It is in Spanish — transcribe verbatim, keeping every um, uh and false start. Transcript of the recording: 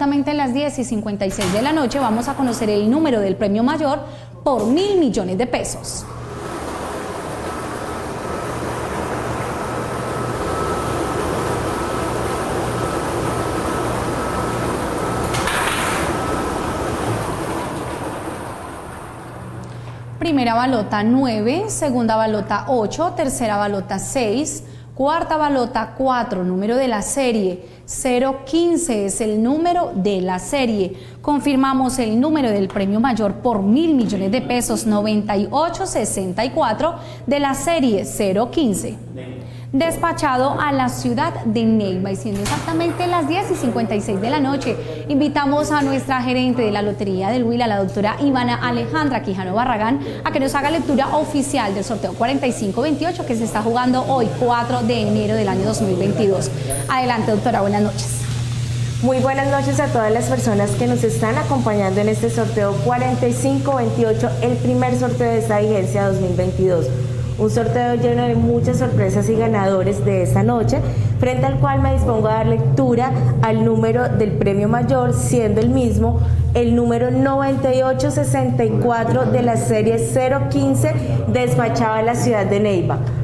exactamente las diez y cincuenta y seis de la noche, vamos a conocer el número del premio mayor por mil millones de pesos. Primera balota nueve, segunda balota ocho, tercera balota seis, cuarta balota cuatro, número de la serie cero quince es el número de la serie. Confirmamos el número del premio mayor por mil millones de pesos, noventa y ocho sesenta y cuatro de la serie cero quince. Despachado a la ciudad de Neiva, y siendo exactamente las diez y cincuenta y seis de la noche, invitamos a nuestra gerente de la Lotería del Huila, la doctora Ivana Alejandra Quijano Barragán, a que nos haga lectura oficial del sorteo cuarenta y cinco veintiocho que se está jugando hoy, cuatro de enero del año dos mil veintidós. Adelante, doctora, buenas noches. Muy buenas noches a todas las personas que nos están acompañando en este sorteo cuarenta y cinco veintiocho, el primer sorteo de esta vigencia dos mil veintidós. Un sorteo lleno de muchas sorpresas y ganadores de esta noche, frente al cual me dispongo a dar lectura al número del premio mayor, siendo el mismo el número noventa y ocho sesenta y cuatro de la serie cero quince, despachado a la ciudad de Neiva.